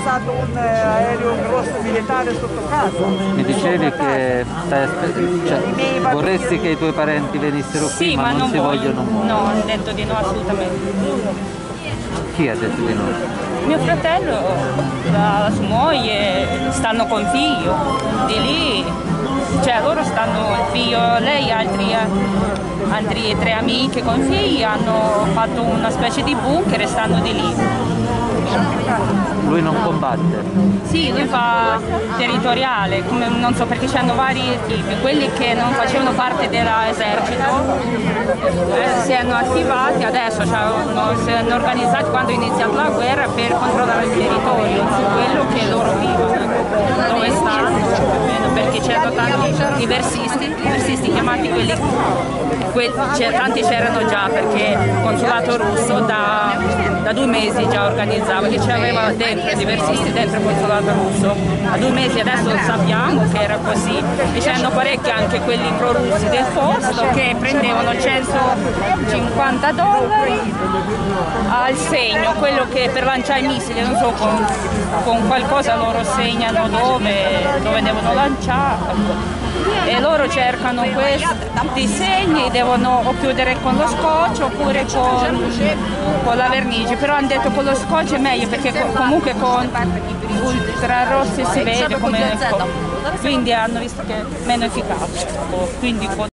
passato un aereo grosso militare sotto casa. Mi dicevi che vorresti che i tuoi parenti venissero qui, Sì, ma non si vogliono muovere. No, hanno detto di no assolutamente. Chi ha detto di no? Mio fratello, la sua moglie, stanno con figlio di lì, cioè loro stanno, il figlio, lei e altri 3 amiche con figli hanno fatto una specie di bunker e stanno di lì. Lui non combatte? Sì, lui fa territoriale, non so perché c'hanno vari tipi, quelli che non facevano parte dell'esercito si hanno attivati adesso, si hanno organizzati quando è iniziata la guerra per controllare il territorio, su quello che loro vivono, dove stanno, perché c'erano tanti diversisti chiamati quelli tanti c'erano già perché il consolato russo da 2 mesi già organizzava, che c'aveva dentro i diversisti dentro il consolato russo, da 2 mesi adesso sappiamo che era così e c'erano parecchi anche quelli prorussi del posto che prendevano $150 al segno, quello che per lanciare i missili, non so, con qualcosa loro segnano dove devono lanciare. E loro cercano questi segni, devono o chiudere con lo scotch oppure con la vernice, però hanno detto con lo scotch è meglio perché comunque con ultrarossi si vede come, quindi hanno visto che è meno efficace. Quindi